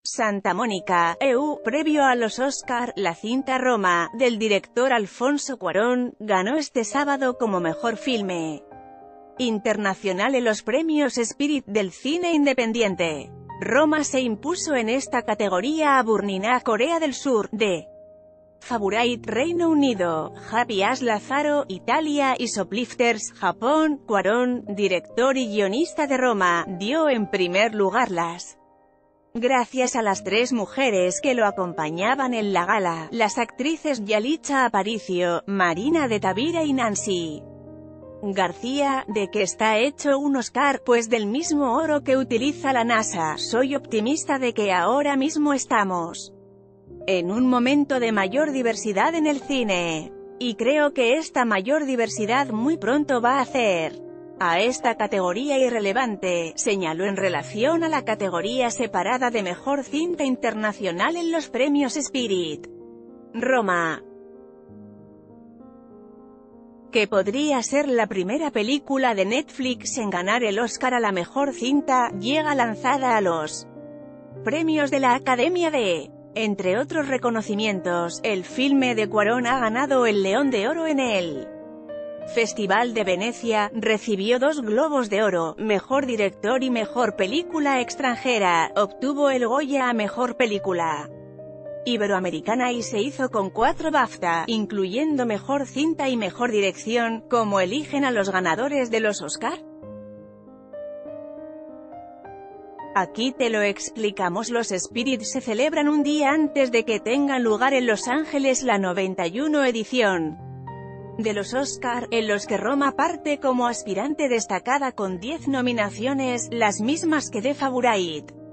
Santa Mónica, EU. Previo a los Oscar, la cinta Roma, del director Alfonso Cuarón, ganó este sábado como mejor filme internacional en los premios Spirit del cine independiente. Roma se impuso en esta categoría a Burning, Corea del Sur, de Favourite, Reino Unido, Happy as Lazzaro, Italia y Shoplifters, Japón. Cuarón, director y guionista de Roma, dio en primer lugar las gracias a las tres mujeres que lo acompañaban en la gala, las actrices Yalitza Aparicio, Marina de Tavira y Nancy García. ¿De qué está hecho un Oscar? Pues del mismo oro que utiliza la NASA. Soy optimista de que ahora mismo estamos en un momento de mayor diversidad en el cine. Y creo que esta mayor diversidad muy pronto va a hacer a esta categoría irrelevante, señaló en relación a la categoría separada de Mejor Cinta Internacional en los premios Spirit. Roma, que podría ser la primera película de Netflix en ganar el Oscar a la mejor cinta, llega lanzada a los premios de la Academia de. Entre otros reconocimientos, el filme de Cuarón ha ganado el León de Oro en el Festival de Venecia, recibió 2 Globos de Oro, Mejor Director y Mejor Película Extranjera, obtuvo el Goya a Mejor Película Iberoamericana y se hizo con 4 BAFTA, incluyendo Mejor Cinta y Mejor Dirección. ¿Cómo eligen a los ganadores de los Oscar? Aquí te lo explicamos. Los Spirit se celebran un día antes de que tengan lugar en Los Ángeles la 91 edición de los Oscar, en los que Roma parte como aspirante destacada con 10 nominaciones, las mismas que The Favourite.